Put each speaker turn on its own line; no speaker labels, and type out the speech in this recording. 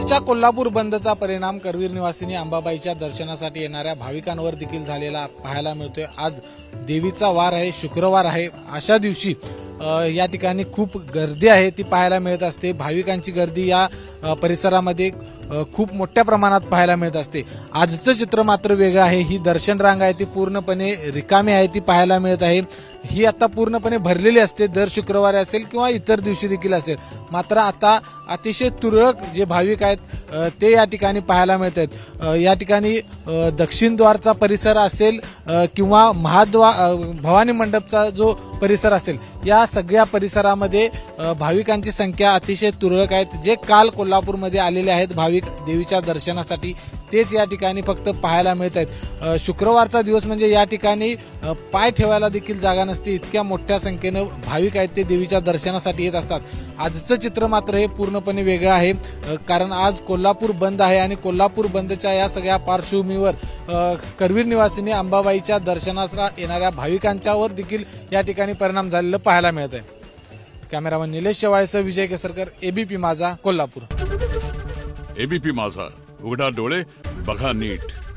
आजच्या कोल्हापूर बंदचा परिणाम करवीर निवासिनी अंबाबाईच्या दर्शनासाठी येणाऱ्या भाविकांवर देखील झालेला पाहायला मिळतोय। आज देवीचा वार आहे, शुक्रवार आहे। अशा दिवशी या ठिकाणी खूप गर्दी आहे ती पाहायला मिळत असते। भाविकांची गर्दी या परिसरामध्ये खूप मोठ्या प्रमाणात पाहायला मिळत असते। आजचं चित्र मात्र वेगळं आहे। ही दर्शन रांग आहे ती पूर्णपणे रिकामी आहे ती पाहायला मिळत आहे। ही आता पूर्णपणे भरलेली असते, दर शुक्रवारी असेल किंवा इतर दिवशी देखील असेल। मात्र आता अतिशय तुरळक जे भाविक आहेत ते या ठिकाणी पाहायला मिळत आहेत। या ठिकाणी दक्षिण द्वारचा परिसर असेल किंवा भवानी मंडपचा जो परिसर असेल, या सगळ्या परिसरामध्ये भाविकांची संख्या अतिशय तुरळक आहेत। जे काल कोल्हापूरमध्ये आलेले आहेत भाविक देवीच्या दर्शनासाठी, तेच या ठिकाणी फक्त पाहायला मिळत आहेत। शुक्रवारचा दिवस म्हणजे या ठिकाणी पाय ठेवायला देखील जागा नसते, इतक्या मोठ्या संख्येनं भाविक आहेत ते देवीच्या दर्शनासाठी येत असतात। आजचं चित्र मात्र हे पूर्णपणे वेगळं आहे, कारण आज कोल्हापूर बंद आहे आणि कोल्हापूर बंदच्या या सगळ्या पार्श्वभूमीवर करवीर निवासिनी अंबाबाईच्या दर्शनाला येणाऱ्या भाविकांच्यावर देखील या ठिकाणी परिणाम झालेला पाहायला मिळत आहे। कॅमेरामन निलेश शेवाळेसह विजय केसरकर, एबीपी माझा, कोल्हापूर।
एबीपी माझा, उघडा डोळे बघा नीट।